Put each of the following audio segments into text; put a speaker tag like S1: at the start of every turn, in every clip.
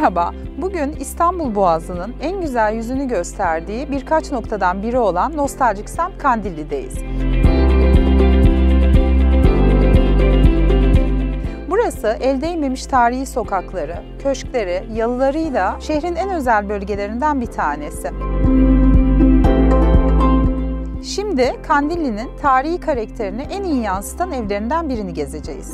S1: Merhaba, bugün İstanbul Boğazı'nın en güzel yüzünü gösterdiği birkaç noktadan biri olan nostaljik semt Kandilli'deyiz. Burası el değmemiş tarihi sokakları, köşkleri, yalılarıyla şehrin en özel bölgelerinden bir tanesi. Şimdi Kandilli'nin tarihi karakterini en iyi yansıtan evlerinden birini gezeceğiz.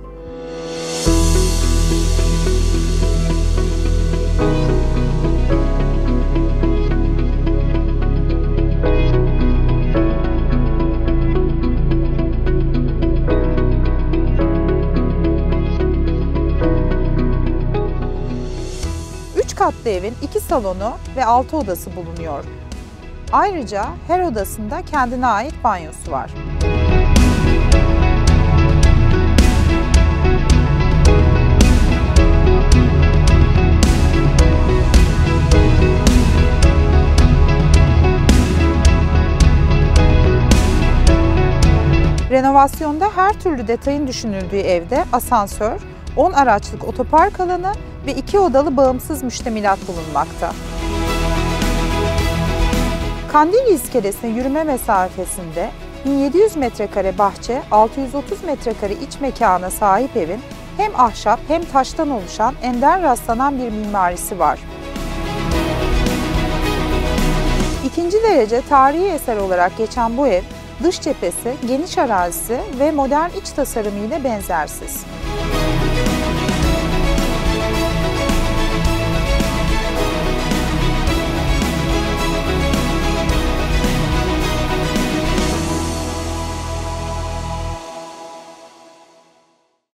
S1: Üç katlı evin 2 salonu ve 6 odası bulunuyor. Ayrıca her odasında kendine ait banyosu var. Renovasyonda her türlü detayın düşünüldüğü evde asansör, 10 araçlık otopark alanı ve 2 odalı bağımsız müştemilat bulunmakta. Kandilli iskelesine yürüme mesafesinde 1700 metrekare bahçe, 630 metrekare iç mekana sahip evin hem ahşap hem taştan oluşan ender rastlanan bir mimarisi var. İkinci derece tarihi eser olarak geçen bu ev, dış cephesi, geniş arazisi ve modern iç tasarımı ile benzersiz.